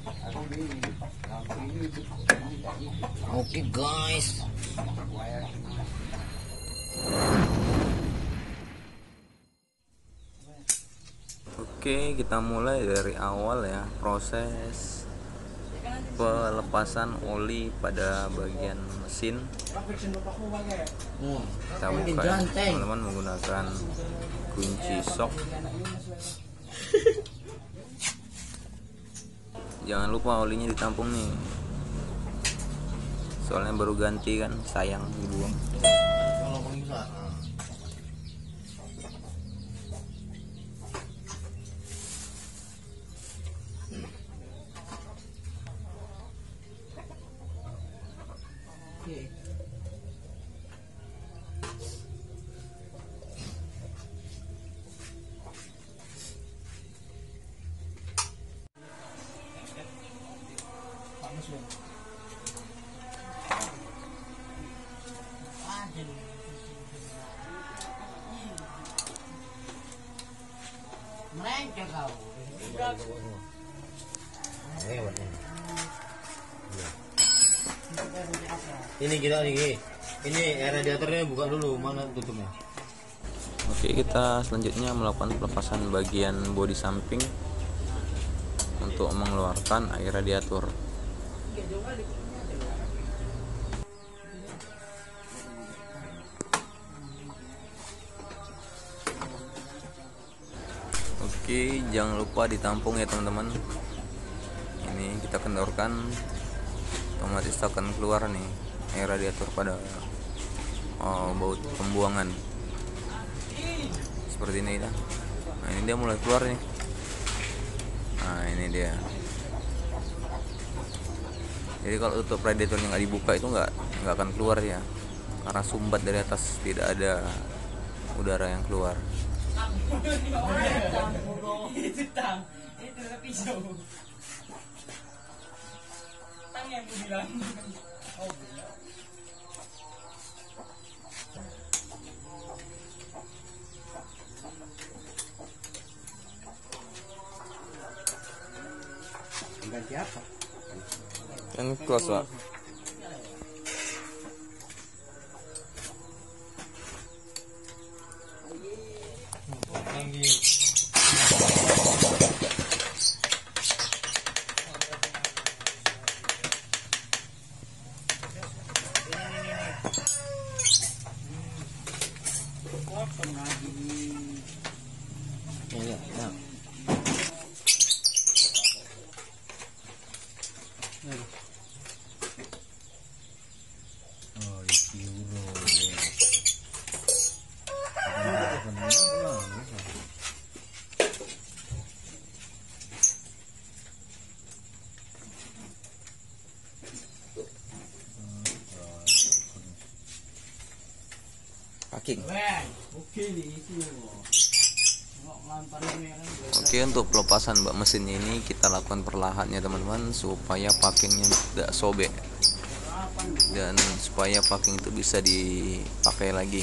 Oke guys. Oke, kita mulai dari awal ya, proses pelepasan oli pada bagian mesin. Kita buka ya, teman-teman, menggunakan kunci sok. Jangan lupa olinya ditampung nih, soalnya baru ganti kan, sayang dibuang. Ini kita ini radiatornya buka dulu, mana tutupnya? Oke, kita selanjutnya melakukan pelepasan bagian bodi samping untuk mengeluarkan air radiator. Oke, jangan lupa ditampung ya teman-teman. Ini kita kendorkan, otomatis akan keluar nih air radiator pada baut pembuangan seperti ini ya. Nah, ini dia mulai keluar nih. Nah, ini dia. Jadi kalau tutup radiatornya nggak dibuka itu nggak akan keluar ya, karena sumbat dari atas tidak ada udara yang keluar. Ganti apa? Yang close, Pak. Oke, untuk pelepasan bak mesinnya ini kita lakukan perlahan ya teman-teman, supaya packingnya tidak sobek dan supaya packing itu bisa dipakai lagi.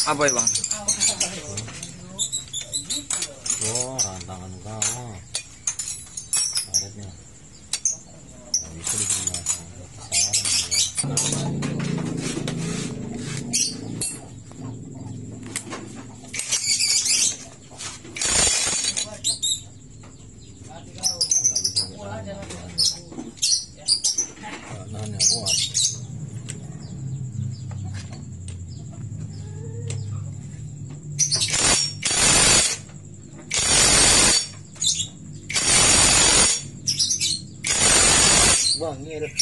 Apa ya bang? Oh, rantangan kau. Karetnya. Nggak bisa digunakan. Nahannya kuat. Bang, ini ada.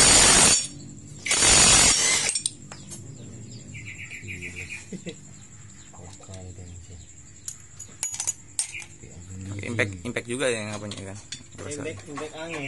Impact juga ya apanya kan? Impact angin.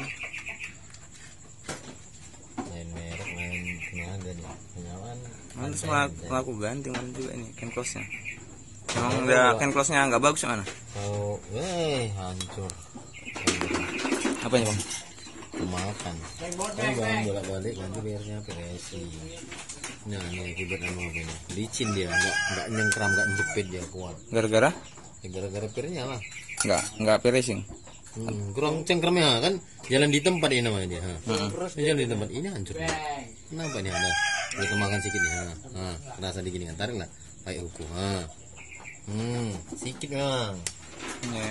Lain merek, lain tenaga nih. Penyawaan. Mana semua aku ganti mana juga ini can close-nya. Emang udah can close-nya nggak bagus mana? Oh, hancur. Apanya bang? Kemakan. Bang bolak-balik ganti biarnya PSI. Nah, ini akibat apa ini? Licin dia, enggak nyengkram, enggak jepit dia kuat. Gara-gara? Ya, gara-gara pirnya lah. Nggak piercing. Kurang cengkramnya kan jalan di tempat ini namanya dia. Jalan di tempat ini hancur. Kenapa ini ada? Kita makan sedikit nih. Rasa dikit nih, tarik lah. Baik uku. Sedikit bang. Iya.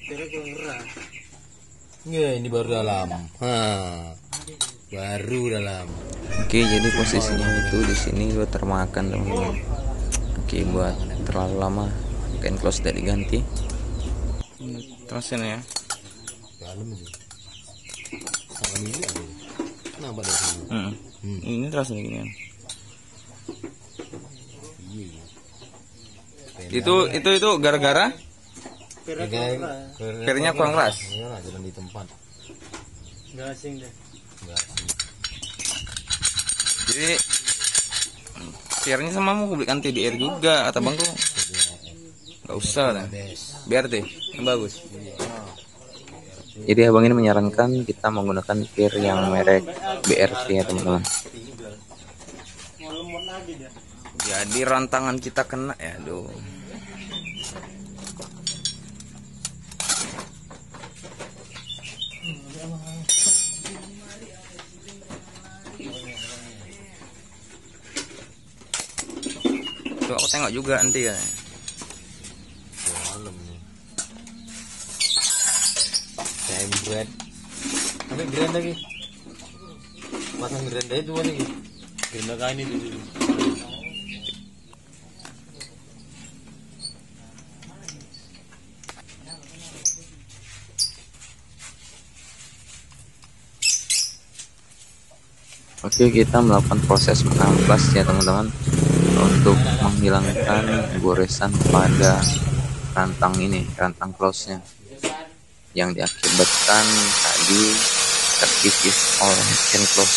Ya, ini baru dalam. Baru dalam. Oke, jadi posisinya itu di sini gue termakan teman-teman. Oke, buat terlalu lama can close tidak diganti. Terus ini ya. Dalam sih. Sama ini ada. Kenapa dari sini? Ini terus ini gini kan. Iya. Itu gara-gara Pirnya pirnya kurang keras. Iyalah, jalan di tempat. Gasing deh. Gasing. Jadi pirnya sama mau beli anti di air juga kata bang tuh. Gak usah lah. Biar deh yang bagus. Jadi abang ini menyarankan kita menggunakan pir yang merek BRC ya teman-teman. Jadi rantangan kita kena ya, aduh. Tuh aku tengok juga nanti ya. Dalam nih. Bread. Ambil gerenda lagi. Pasang gerenda itu mana lagi? Gerenda kain itu dulu. Oke, kita melakukan proses mengamplas ya teman-teman untuk menghilangkan goresan pada rantang ini, rantang close-nya yang diakibatkan tadi terkikis oleh can close.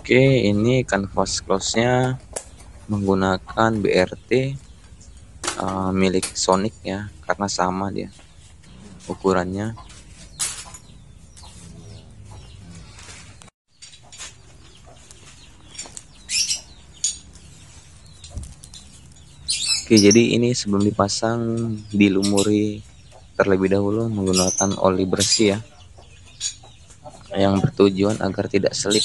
Oke, ini kanvas close-nya menggunakan BRT milik Sonic ya, karena sama dia ukurannya. Oke, jadi ini sebelum dipasang dilumuri terlebih dahulu menggunakan oli bersih ya, yang bertujuan agar tidak selip.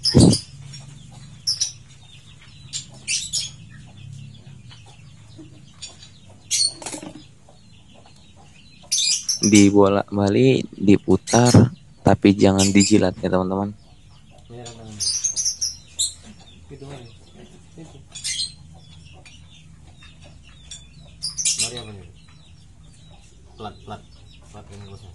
Dibolak-balik, diputar, tapi jangan dijilat ya teman-teman. Mari apa nih? Plat ini bosnya.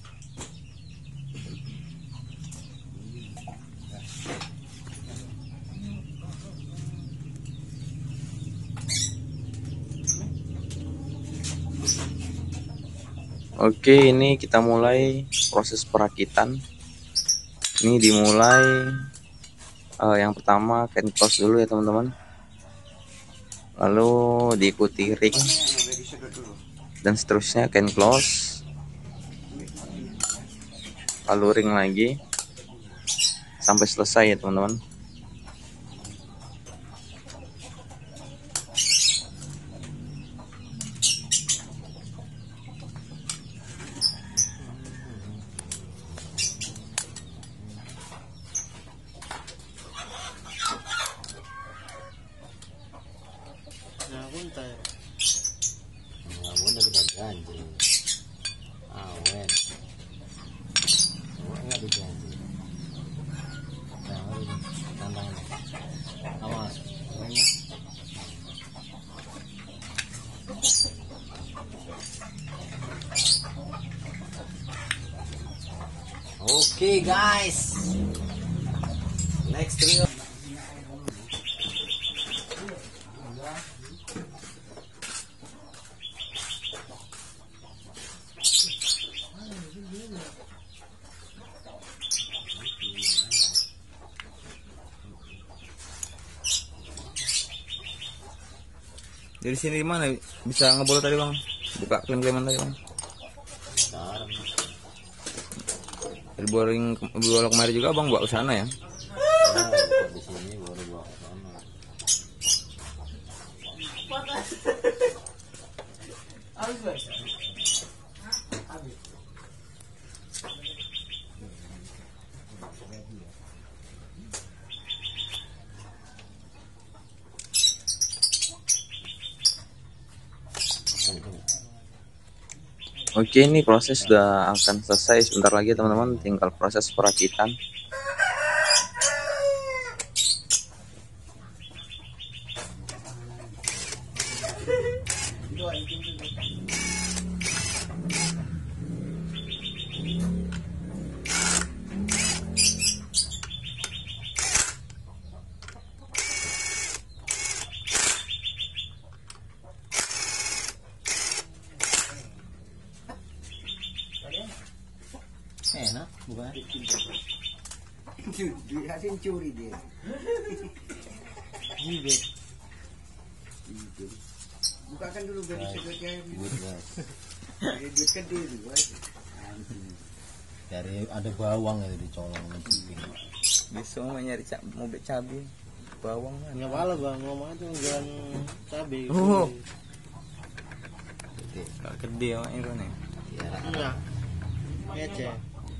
Oke, ini kita mulai proses perakitan. Ini dimulai yang pertama kain close dulu ya teman-teman. Lalu diikuti ring dan seterusnya kain close. Lalu ring lagi sampai selesai ya teman-teman. Nah, punta ya. Ngawon udah diganti. Awen. Enggak diganti. Nah, tantangan. Awas. Oke guys. Next trio. Dari sini mana bisa ngebol tadi bang? Buka klaim-klaiman tadi bang? Dari bola kemarin juga bang bawa ke sana ya? Di sini baru bawa ke sana. Oke, ini proses sudah akan selesai sebentar lagi teman-teman, tinggal proses perakitan. Enak, bukan? Hasil curi dia. Jibet. Bukakan dulu biar disebutnya. Good guys. Duit kan dia juga. Dari ada bawang itu dicolong. Besok mau nyari mau beli cabai, bawang. Nggak malah bang, ngomong aja jangan cabai. Oh. Gak gede mak itu nih. Enggak. Ngece.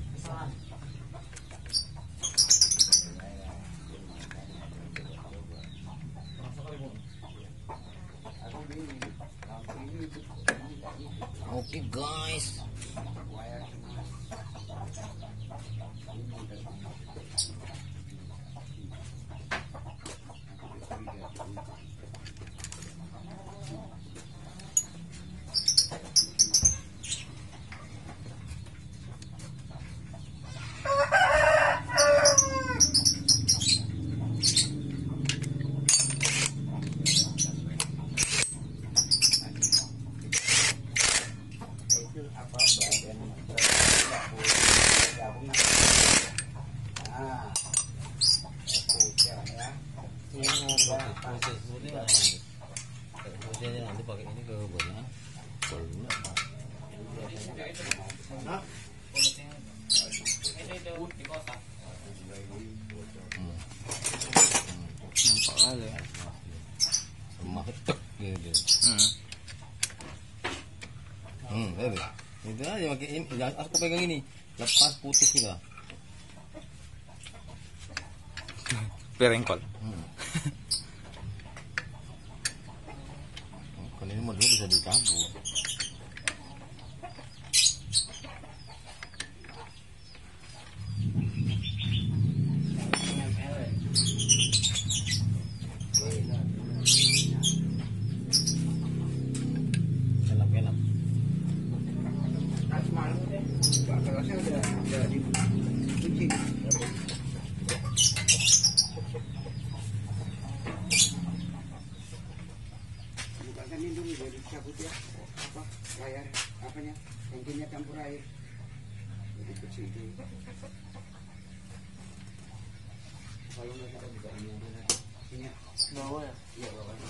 Oke guys. Putih nanti pakai ini ke banyak. Nampak kali ya. Semak tek gitu. Baby. Itu aja pakai ini. Jangan aku pegang ini. Lepas putus kita. Perengkol. Kan ini model bisa dicampur. Enak-enak. Semalam deh. Kalau saya udah dicuci. Bukakan ini dulu biar dicabut ya. Apa layar apanya? Tangkinya campur air. Jadi bersih itu. Kalau nggak kita buka ini aja nanti. Ini ya. Bawah ya. Iya bawahnya.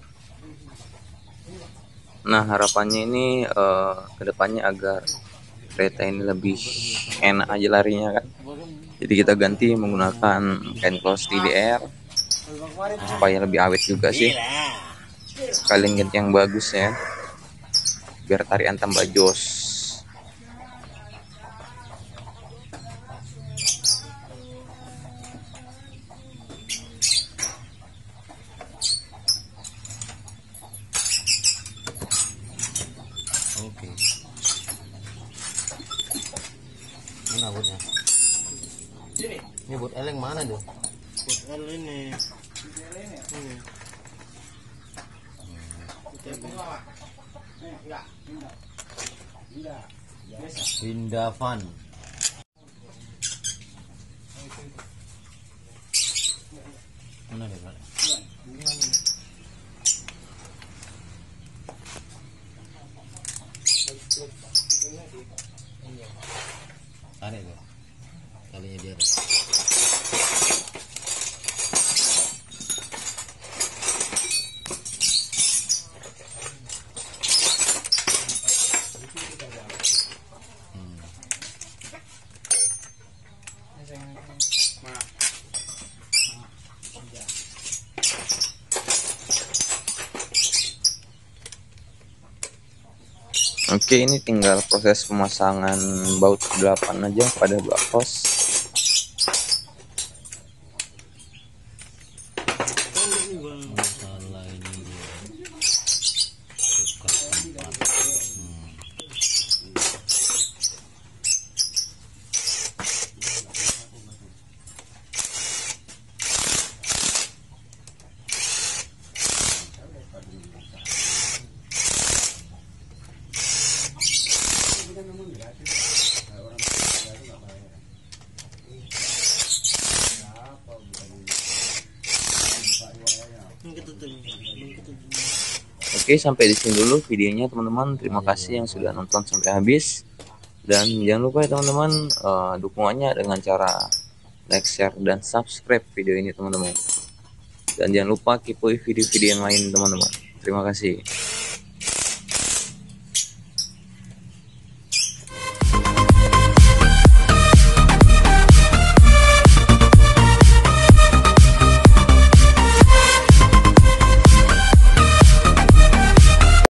Nah harapannya ini kedepannya agar kereta ini lebih enak aja larinya kan. Jadi kita ganti menggunakan kain close TDR supaya lebih awet juga sih. Kalian ganti yang bagus ya, biar tarian tambah jos. Oke. Mana buatnya? Ini buat eleng mana tuh? Buat L ini. Ini. Windavan. Mana dia, Pak? Tarik tuh. Kalinya dia ada. Oke, ini tinggal proses pemasangan baut 8 aja pada blok pos. Masalah ini dia. Suka tempat. Oke, sampai di sini dulu videonya teman-teman. Terima kasih yang sudah nonton sampai habis. Dan jangan lupa ya teman-teman, dukungannya dengan cara like, share, dan subscribe video ini teman-teman. Dan jangan lupa keepoi video-video yang lain teman-teman. Terima kasih.